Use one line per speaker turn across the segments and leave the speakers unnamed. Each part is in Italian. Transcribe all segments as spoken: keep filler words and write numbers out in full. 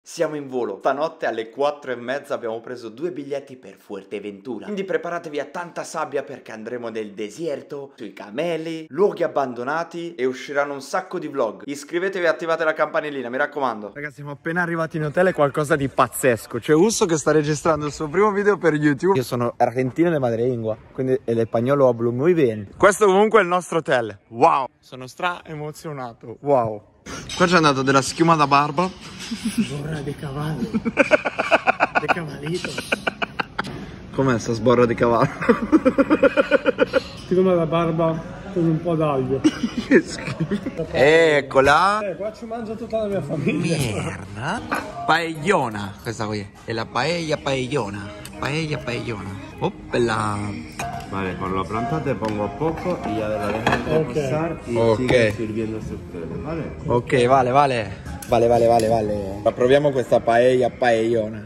Siamo in volo. Stanotte alle quattro e mezza abbiamo preso due biglietti per Fuerteventura. Quindi preparatevi a tanta sabbia perché andremo nel deserto, sui cameli, luoghi abbandonati e usciranno un sacco di vlog. Iscrivetevi e attivate la campanellina, mi raccomando. Ragazzi, siamo appena arrivati in hotel, è qualcosa di pazzesco. C'è Usso che sta registrando il suo primo video per YouTube. Io sono argentino de madrelingua, quindi el spagnolo hablo muy bien. Questo comunque è il nostro hotel. Wow! Sono stra emozionato. Wow! Qua c'è andato della schiuma da barba.
Sborra di cavallo. De cavalito.
Com'è sta sborra di cavallo?
Schiuma da barba con un po' d'aglio.
Che schifo. Eccola.
Eh, qua ci mangia tutta la mia famiglia.
Merda. Paellona. Questa qui è la paella paellona. Paella paellona. Oppela.
Vale, cuando lo plantas te pongo poco y ya la dejas reposar y
Ok.
sigues sirviendo ese ustedes, ¿vale?
Ok, vale, vale. Vale, vale, vale, vale. Ma proviamo questa paella paellona.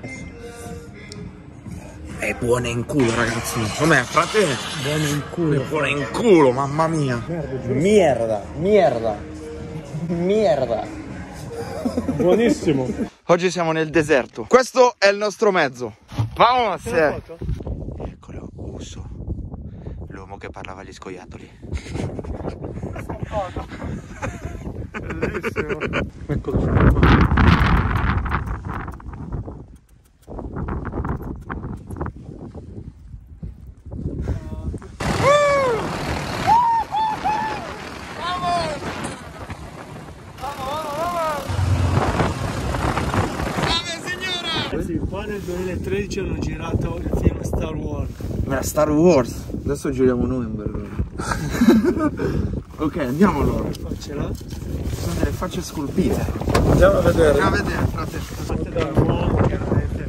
È buona in culo, ragazzi. Com'è, frate?
Buono in culo.
È buona in culo, mamma mia. Merda, merda. Merda.
Buonissimo.
Oggi siamo nel deserto. Questo è il nostro mezzo. Vamos! Eccolo, Uso. L'uomo che parlava agli scoiattoli.
Bellissimo. Eccolo qua. Sì, qua nel duemilatredici hanno girato il film Star Wars.
Ma Star Wars. Adesso giriamo noi in Berlino. Ok, andiamo allora.
Faccela.
Sono delle facce scolpite.
Andiamo a vedere.
Andiamo a vedere, frate.
Fatte dall'uomo, chiaramente.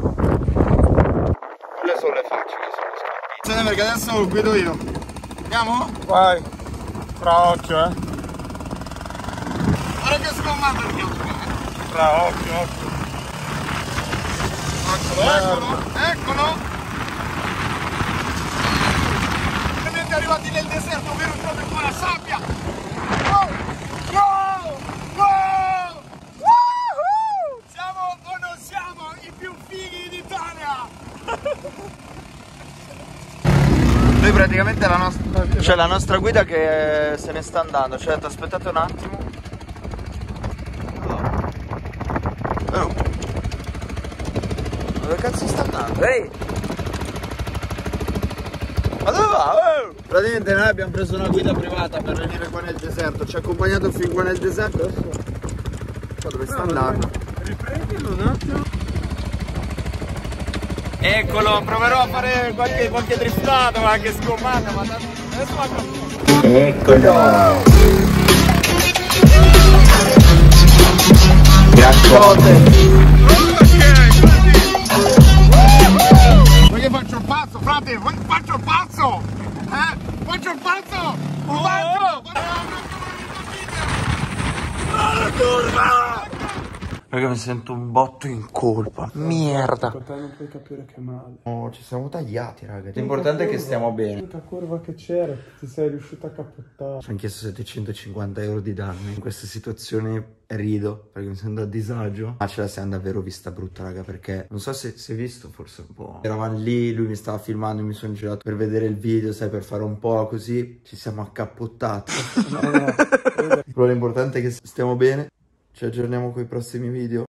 Quelle sono le facce che sono scolpite. Attenzione perché adesso guido io. Andiamo?
Vai. Fra occhio, eh.
Guarda che scomando il mio.
Fra occhio, occhio.
Eccolo, eccolo, eccolo. Siamo arrivati nel deserto, vero e proprio con la sabbia. Wow, wow, wow. Woohoo! Siamo o non siamo i più fighi d'Italia? Noi praticamente la nostra, c'è la nostra guida che se ne sta andando. Cioè, aspettate un attimo. Oh. Dove cazzo sta andando? Ehi! Ma dove va? Oh! Praticamente noi abbiamo preso una guida privata per venire qua nel deserto. Ci ha accompagnato fin qua nel deserto. Adesso qua dove sta andando?
Riprendilo un attimo.
Eccolo, proverò a fare qualche, qualche driftata, qualche sgommata, ma adesso vado. Eccolo! Grazie. Vuoi che faccio il pazzo, frate? Vuoi che faccio il pazzo? Eh? Faccio il pazzo! Un pazzo! La curva! Perché mi sento un botto in colpa. Merda.
Per te non puoi capire che male.
Oh, ci siamo tagliati, raga. L'importante è che stiamo bene.
L'unica curva che c'era, ti sei riuscito a cappottare.
Ci hanno chiesto settecentocinquanta euro di danni. In queste situazioni rido perché mi sento a disagio. Ma ce la siamo davvero vista brutta, raga, perché non so se si è visto, forse un po'. Eravamo lì, lui mi stava filmando, mi sono girato per vedere il video, sai, per fare un po' così. Ci siamo accappottati. No, no. Però l'importante è che stiamo bene. Ci aggiorniamo con i prossimi video.